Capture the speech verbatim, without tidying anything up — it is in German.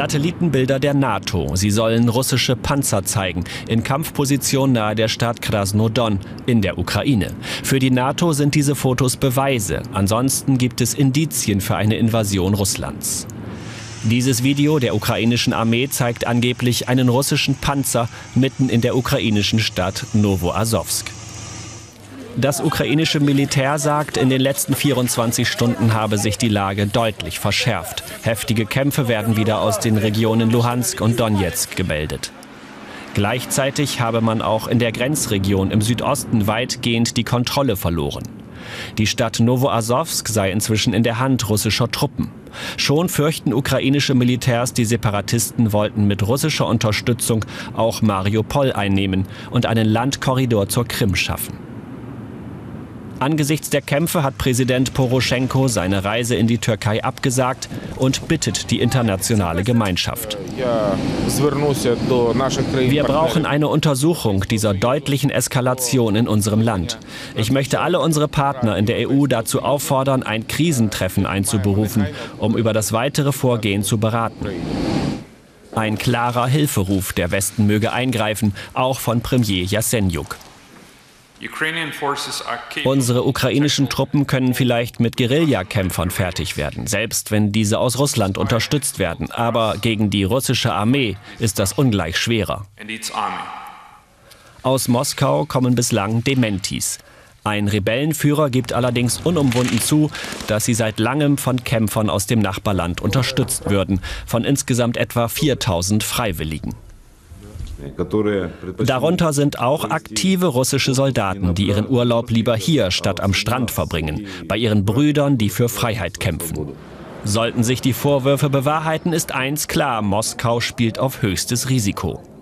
Satellitenbilder der NATO. Sie sollen russische Panzer zeigen, in Kampfposition nahe der Stadt Krasnodon in der Ukraine. Für die NATO sind diese Fotos Beweise. Ansonsten gibt es Indizien für eine Invasion Russlands. Dieses Video der ukrainischen Armee zeigt angeblich einen russischen Panzer mitten in der ukrainischen Stadt Novoazowsk. Das ukrainische Militär sagt, in den letzten vierundzwanzig Stunden habe sich die Lage deutlich verschärft. Heftige Kämpfe werden wieder aus den Regionen Luhansk und Donezk gemeldet. Gleichzeitig habe man auch in der Grenzregion im Südosten weitgehend die Kontrolle verloren. Die Stadt Novoazowsk sei inzwischen in der Hand russischer Truppen. Schon fürchten ukrainische Militärs, die Separatisten wollten mit russischer Unterstützung auch Mariupol einnehmen und einen Landkorridor zur Krim schaffen. Angesichts der Kämpfe hat Präsident Poroschenko seine Reise in die Türkei abgesagt und bittet die internationale Gemeinschaft. Wir brauchen eine Untersuchung dieser deutlichen Eskalation in unserem Land. Ich möchte alle unsere Partner in der E U dazu auffordern, ein Krisentreffen einzuberufen, um über das weitere Vorgehen zu beraten. Ein klarer Hilferuf, der Westen möge eingreifen, auch von Premier Jasenjuk. Unsere ukrainischen Truppen können vielleicht mit Guerillakämpfern fertig werden, selbst wenn diese aus Russland unterstützt werden. Aber gegen die russische Armee ist das ungleich schwerer. Aus Moskau kommen bislang Dementis. Ein Rebellenführer gibt allerdings unumwunden zu, dass sie seit langem von Kämpfern aus dem Nachbarland unterstützt würden, von insgesamt etwa viertausend Freiwilligen. Darunter sind auch aktive russische Soldaten, die ihren Urlaub lieber hier statt am Strand verbringen, bei ihren Brüdern, die für Freiheit kämpfen. Sollten sich die Vorwürfe bewahrheiten, ist eins klar: Moskau spielt auf höchstes Risiko.